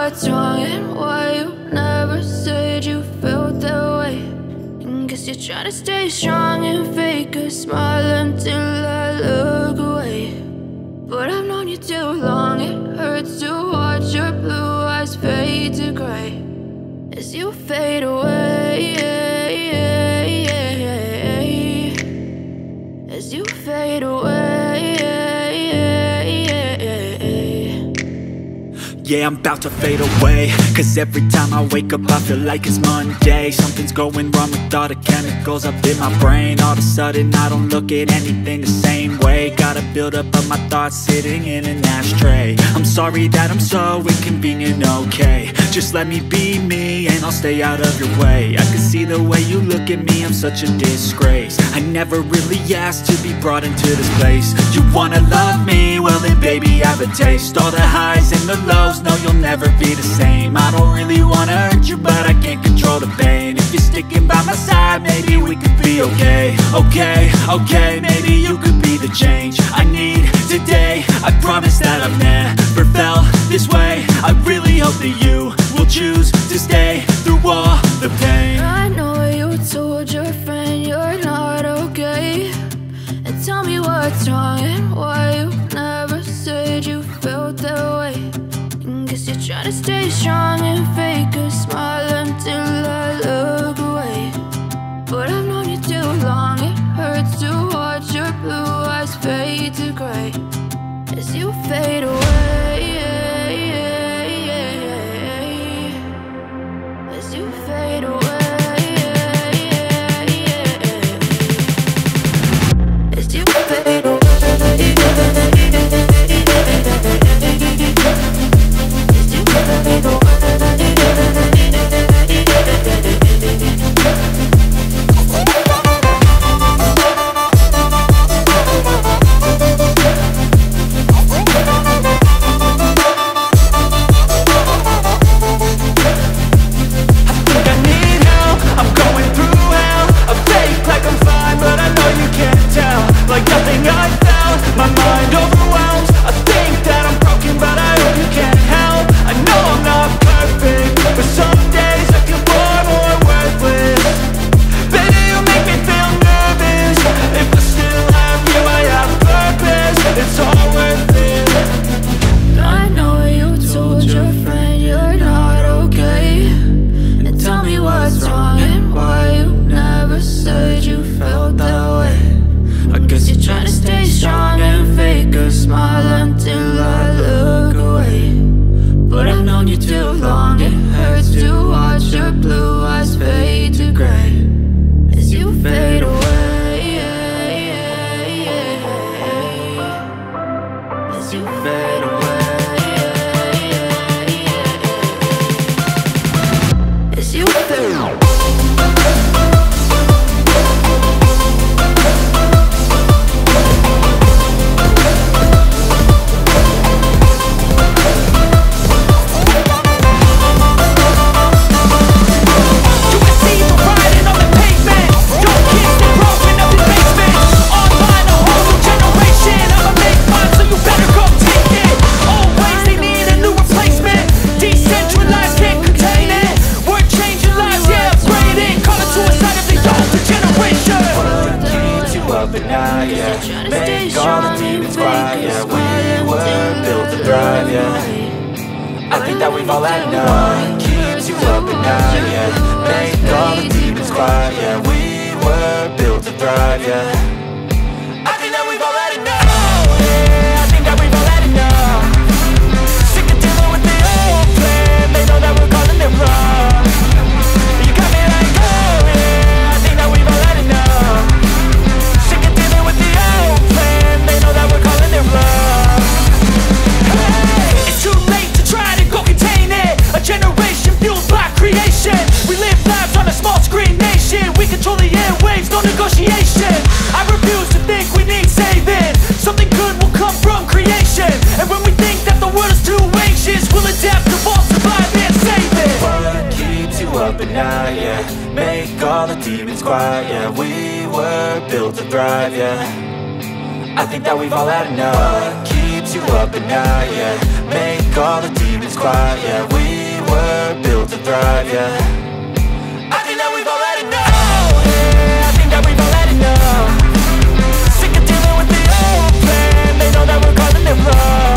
what's wrong and why you never said you felt that way. And guess you're trying to stay strong and fake a smile until I look away. But I've known you too long, it hurts to watch your blue eyes fade to gray as you fade away, as you fade away. Yeah, I'm about to fade away, cause every time I wake up I feel like it's Monday. Something's going wrong with all the chemicals up in my brain. All of a sudden I don't look at anything the same way. Got a buildup of my thoughts sitting in an ashtray. I'm sorry that I'm so inconvenient, okay. Just let me be me and I'll stay out of your way. I can see the way you look at me, I'm such a disgrace. I never really asked to be brought into this place. You wanna love me? Well then baby I have a taste. All the highs and the lows, no you'll never be the same. I don't really wanna hurt you but I can't control the pain. If you're sticking by my side maybe we could be okay. Okay, maybe you could be the change I need today. I promise that I've never felt this way. I really hope that you will choose to stay through all the pain. I know you told your friend you're not okay, and tell me what's wrong and why you never said you felt that way. And guess you're trying to stay strong and fake a smile until I look away. But I've known you too long, it hurts to watch your blue eyes fade to gray as you fade away, as you fade away, as you fade away. I think that we've all had enough. Keeps you up at night, yeah. Make all the demons quiet, yeah. We were built to thrive, yeah. I think that we've all had enough. Yeah, I think that we've all had enough. Sick of dealing with the old plan. They know that we're calling it wrong. You got me like, oh yeah, I think that we've all had enough. Sick of dealing with the old plan. They know that we're calling it wrong. Hey, it's too late to try to go contain it. A generation fueled by creation. We live lives on a small screen nation. We control the airwaves, no negotiation. I refuse to think we need saving. Something good will come from creation. And when we think that the world is too anxious, we'll adapt, evolve, survive and save it. What keeps you up at night, yeah. Make all the demons quiet, yeah. We were built to thrive, yeah. I think that we've all had enough. What keeps you up at night, yeah. Make all the demons quiet, yeah. We were built to thrive, yeah. I think that we've all had enough, yeah. I think that we've all had enough. Sick of dealing with the old plan. They know that we're calling it bluff.